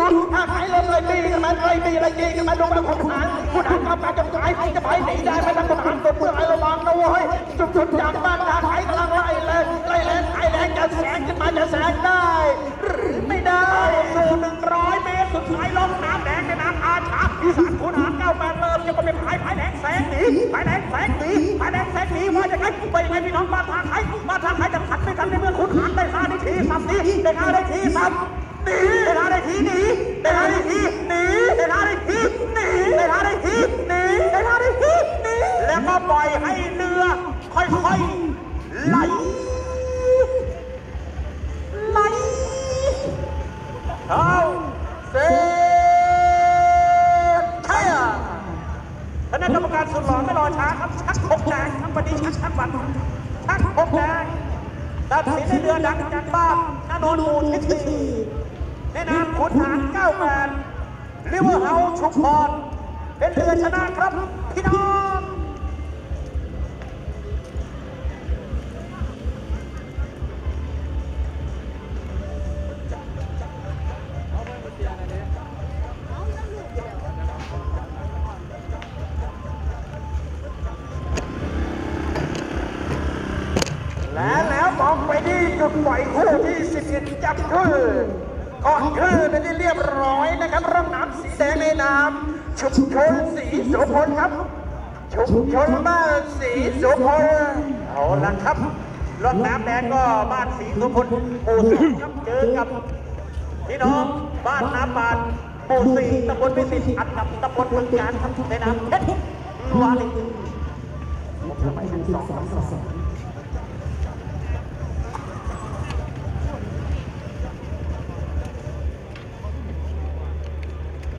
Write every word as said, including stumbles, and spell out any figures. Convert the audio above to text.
ถ้าใครเล่นเลยตีกันมาเลยตีอะไรตีกันมาดูแบบขุนหารขุนหารเข้าไปจะหายจะไปหนีได้ไหมทั้งขุนหารตัวเมื่อไประวังนะเว้ยจุดจุดจากบ้านทางไทยกำลังไล่เลยไล่แรงไล่แรงจะแสงขึ้นมาจะแสงได้หรือไม่ได้สู่หนึ่งร้อยเมตรสุดท้ายลงน้ำแดงในน้ำอาชาอีสานขุนหารเก้าแปดเริ่มจะไปพายพายแดงแสงหนีพายแดงแสงหนีพายแดงแสงหนีว่าจะไงไปยังไงพี่น้องบ้านทางไทยบ้านทางไทยจะขัดไม่กันในเมื่อขุนหารได้ท่าได้ทีสับนี้ได้ท่าได้ทีสับหนีได้ท่าได้ทีหนีได้ท่าได้ทีหนีได้ท่าได้ทีหนีได้ท่าได้ทีหนีได้ท่าได้ทีหนีแล้วก็ปล่อยให้เรือค่อยๆไหลไหลเข้าเส้นชัยคณะกรรมการสุดหล่อไม่รอช้าครับชักหกแดงทั้งวันนี้ชักชักวันชักหกแดงตัดสินในเรือดังจากบ้านนนท์มูลทิพย์ในนามขุนหารเก้าแปดริเวอร์เฮาส์ชุมพรเป็นเรือชนะครับพี่น้องและแล้วมองไปที่จุดปล่อยคู่ที่สิบเอ็ดจับคือก่อนคือเป็นที่เรียบร้อยนะครับร่องน้ำสีแดงในน้ำชุมชนสีโสพลครับชุมชนบ้านสีโสพลเอาละครับร่องน้ำแดงก็บ้านสีโสพลหมู่สองครับเจอกับพี่น้องบ้านน้ำบานหมู่สี่ตำบลพิสิทธิ์อัดกับตำบลเมืองการในน้ำเพชรวาลีสมัยหนึ่งสองสามสอง